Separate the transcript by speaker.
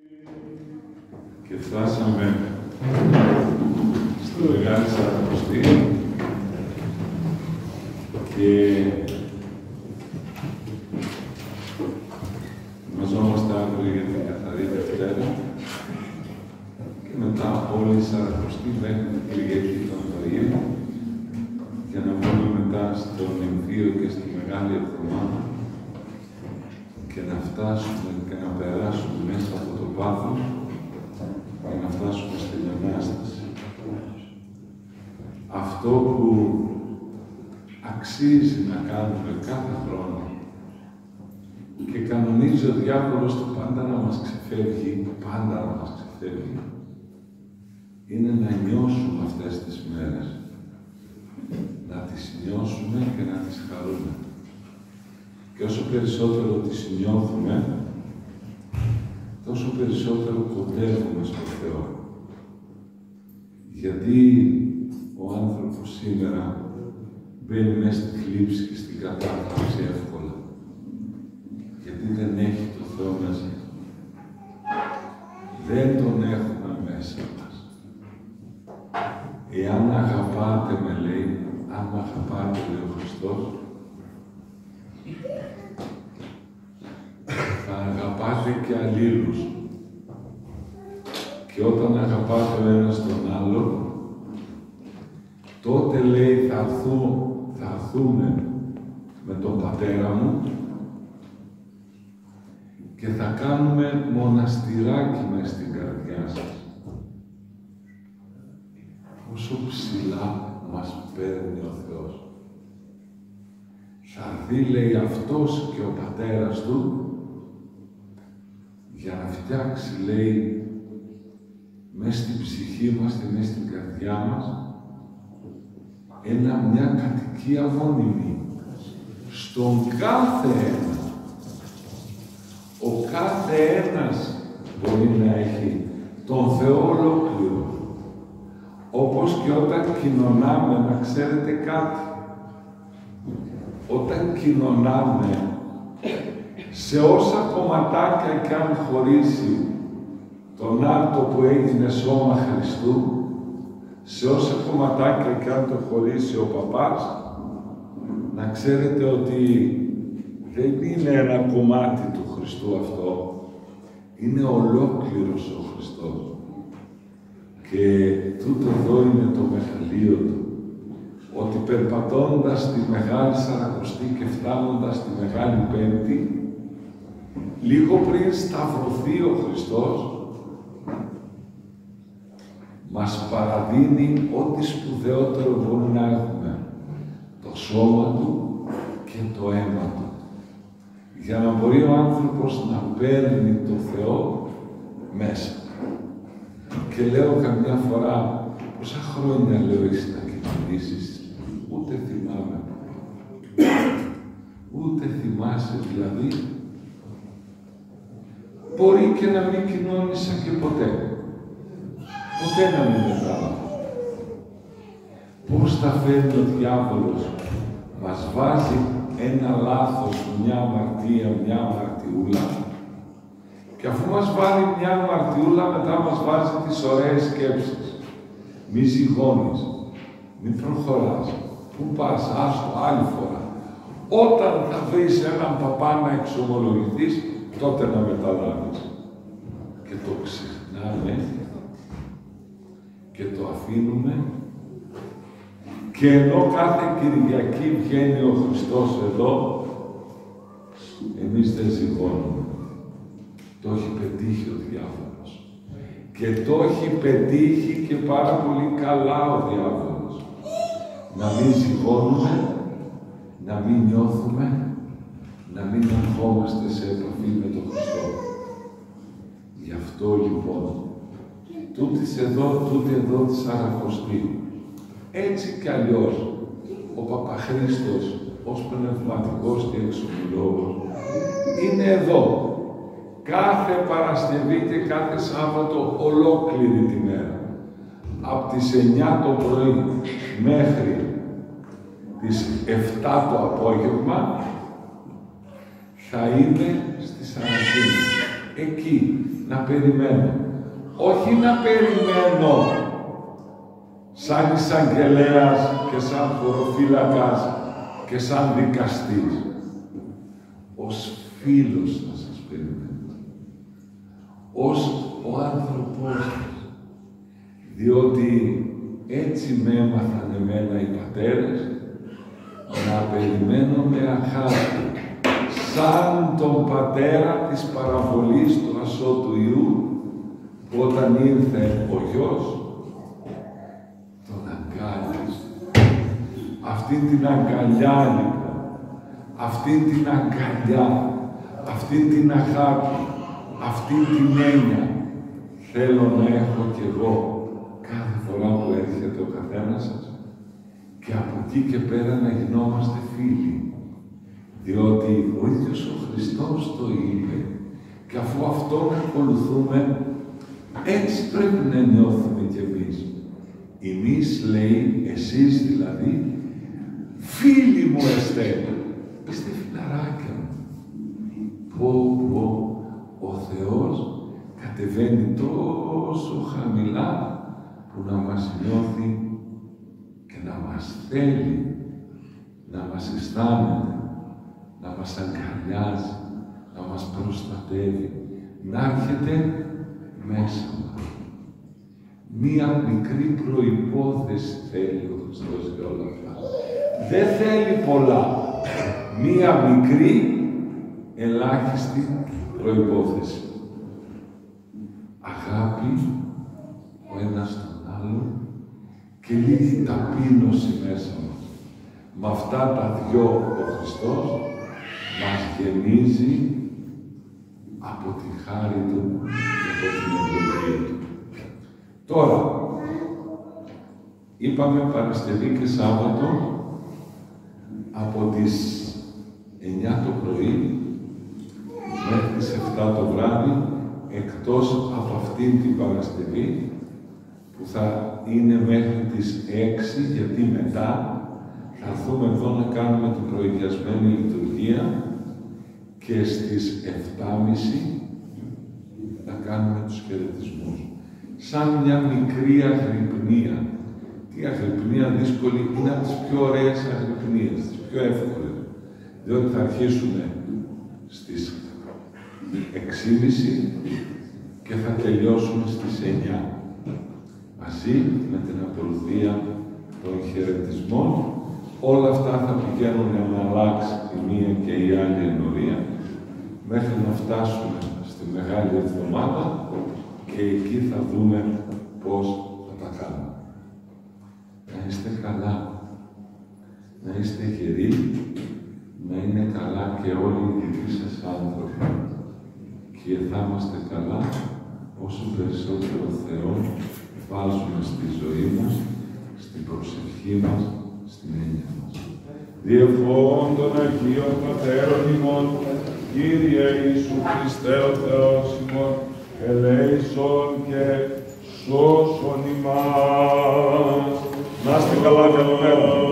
Speaker 1: Και φτάσαμε στο Μεγάλη Σαρακοστή και μαζόμαστε αύριο για την Καθαρή Δευτέρα και μετά όλη η Σαρακοστή μέχρι την Κυριακή των Βαΐων για να βγούμε μετά στον Ενθείο και στη Μεγάλη Εβδομάδα και να φτάσουμε και να περάσουμε μέσα από το πάθος και να φτάσουμε στην Ανάσταση. Αυτό που αξίζει να κάνουμε κάθε χρόνο και κανονίζει ο διάβολος του πάντα να μας ξεφεύγει, είναι να νιώσουμε αυτές τις μέρες. Να τις νιώσουμε και να τις χαρούμε. Και όσο περισσότερο τις νιώθουμε, τόσο περισσότερο κοντεύουμε στο Θεό. Γιατί ο άνθρωπος σήμερα μπαίνει μέσα στη θλίψη και στην κατάθλιψη εύκολα. Γιατί δεν έχει το Θεό μέσα. Δεν τον έχουμε μέσα μας. Εάν αγαπάτε, με λέει, αν με αγαπάτε, λέει ο Χριστός, θα αγαπάτε και αλλήλους. Και όταν αγαπάτε ο ένας τον άλλο, τότε, λέει, θα έρθουμε με τον Πατέρα μου και θα κάνουμε μοναστηράκι μες στην καρδιά σας. Όσο ψηλά μας παίρνει ο Θεός. Θα δει, λέει, αυτός και ο Πατέρας του για να φτιάξει, λέει, μες στην ψυχή μας και μες στην καρδιά μας μια κατοικία μόνιμη στον κάθε ένα. Ο κάθε ένας μπορεί να έχει τον Θεό ολόκληρο. Όπως και όταν κοινωνάμε, να ξέρετε κάτι. Όταν κοινωνάμε, σε όσα κομματάκια κι αν χωρίσει τον άρτο που έγινε σώμα Χριστού, σε όσα κομματάκια κι αν το χωρίσει ο παπάς, να ξέρετε ότι δεν είναι ένα κομμάτι του Χριστού αυτό. Είναι ολόκληρος ο Χριστός. Και τούτο εδώ είναι το μεγαλείο του. Ότι περπατώντας στη Μεγάλη Σαρακοστή και φτάνοντας στη Μεγάλη Πέμπτη, λίγο πριν σταυρωθεί ο Χριστός, μας παραδίνει ό,τι σπουδαιότερο μπορούμε να έχουμε. Το σώμα του και το αίμα του. Για να μπορεί ο άνθρωπος να παίρνει το Θεό μέσα. Και λέω καμιά φορά, πόσα χρόνια, λέω, έχεις να κοινωνήσεις, ούτε θυμάμαι. Ούτε θυμάσαι, δηλαδή. Μπορεί και να μην κοινώνησα και ποτέ. Ποτέ να μην μετάλαβα. Πώς τα φέρνει ο διάβολος. Μας βάζει ένα λάθος, μια αμαρτία, μια αμαρτιούλα. Και αφού μας βάλει μια αμαρτιούλα, μετά μας βάζει τις ωραίες σκέψεις. Μη ζυγώνεις. Μη προχωράς. Πού πας, άστο, άλλη φορά. Όταν θα βρεις έναν παπά να εξομολογηθείς, τότε να μεταλάβεις. Και το ξεχνάμε και το αφήνουμε και ενώ κάθε Κυριακή βγαίνει ο Χριστός εδώ, εμείς δεν ζυγώνουμε. Το έχει πετύχει ο διάβολος. Και το έχει πετύχει και πάρα πολύ καλά ο διάβολος. Να μην ζυγώνουμε, να μην νιώθουμε, να μην ερχόμαστε σε επαφή με τον Χριστό. Γι' αυτό λοιπόν, τούτη εδώ τη Σαρακοστή, έτσι κι αλλιώς, ο Παπαχρήστος, ως πνευματικός και εξομολόγος, είναι εδώ. Κάθε Παρασκευή και κάθε Σάββατο ολόκληρη τη μέρα. Από τις 9 το πρωί μέχρι τις 7 το απόγευμα θα είναι στη Σαρακίνη. Εκεί να περιμένω. Όχι να περιμένω σαν εισαγγελέας και σαν χωροφύλακας και σαν δικαστής. Ως φίλος να σας περιμένω. Ως ο άνθρωπός σας. Διότι έτσι με έμαθαν εμένα οι πατέρες να περιμένω με αγάπη, σαν τον πατέρα της παραβολής του ασώτου Υιού, που όταν ήρθε ο γιος, τον αγκάλιασε. Αυτή την αγκαλιά, λοιπόν, αυτή την αγκαλιά, αυτή την αγάπη, αυτή την έννοια, θέλω να έχω κι εγώ κάθε φορά που έρχεται ο καθένας σας και από εκεί και πέρα να γινόμαστε φίλοι. Διότι ο ίδιος ο Χριστός το είπε και αφού αυτόν ακολουθούμε, έτσι πρέπει να νιώθουμε κι εμείς. Εμείς, λέει, εσείς δηλαδή, φίλοι μου εστέ, είστε φιλαράκια μου. Πω, ο Θεός κατεβαίνει τόσο χαμηλά που να μας νιώθει και να μας θέλει, να μας αισθάνεται, να μας αγκαλιάζει, να μας προστατεύει, να έρχεται μέσα μας. Μία μικρή προϋπόθεση θέλει ο Χριστός για όλα αυτά. Δεν θέλει πολλά. Μία μικρή, ελάχιστη προϋπόθεση. Αγάπη ο ένας τον άλλον και λίγη ταπείνωση μέσα μας. Με αυτά τα δυο ο Χριστός μας γεμίζει από τη χάρη Του και από την ευλογία Του. Τώρα, είπαμε Παρασκευή και Σάββατο από τις 9 το πρωί μέχρι τις 7 το βράδυ, εκτός από αυτήν την Παρασκευή που θα είναι μέχρι τις 6, γιατί μετά θα έρθουμε εδώ να κάνουμε την προηγιασμένη λειτουργία και στις 7.30 να κάνουμε τους χαιρετισμούς. Σαν μια μικρή αγρυπνία. Τι αγρυπνία δύσκολη, είναι από τις πιο ωραίες αγρυπνίες, τις πιο εύκολες. Διότι θα αρχίσουμε στις 6.30 και θα τελειώσουμε στις 9. Μαζί με την ακολουθία των χαιρετισμών, όλα αυτά θα πηγαίνουν να αλλάξει η μία και η άλλη ενορία, μέχρι να φτάσουμε στη Μεγάλη Εβδομάδα και εκεί θα δούμε πώς θα τα κάνουμε. Να είστε καλά, να είστε γεροί, να είναι καλά και όλοι οι δικοί σας άνθρωποι. Και θα είμαστε καλά όσο περισσότερο Θεό βάζουμε στη ζωή μας, στην προσευχή μας, στην έννοια μας. Διευχών των Αγίων Πατέρων ημών, Κύριε Ιησού Χριστέ ο Θεός ημών, ελέησον και σώσον ημάς. Να είστε καλά και